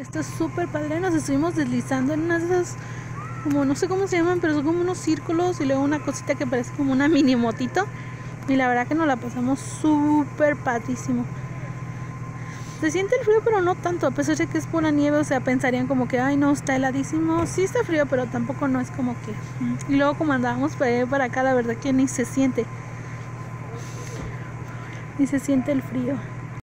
Esto es súper padre. Nos estuvimos deslizando en unas de esas, como no sé cómo se llaman, pero son como unos círculos y luego una cosita que parece como una mini motito. Y la verdad que nos la pasamos súper padrísimo. Se siente el frío, pero no tanto, a pesar de que es pura nieve. O sea, pensarían como que, ay no, está heladísimo. Sí está frío, pero tampoco no es como que... Y luego como andábamos para allá y para acá, la verdad que ni se siente. Ni se siente el frío.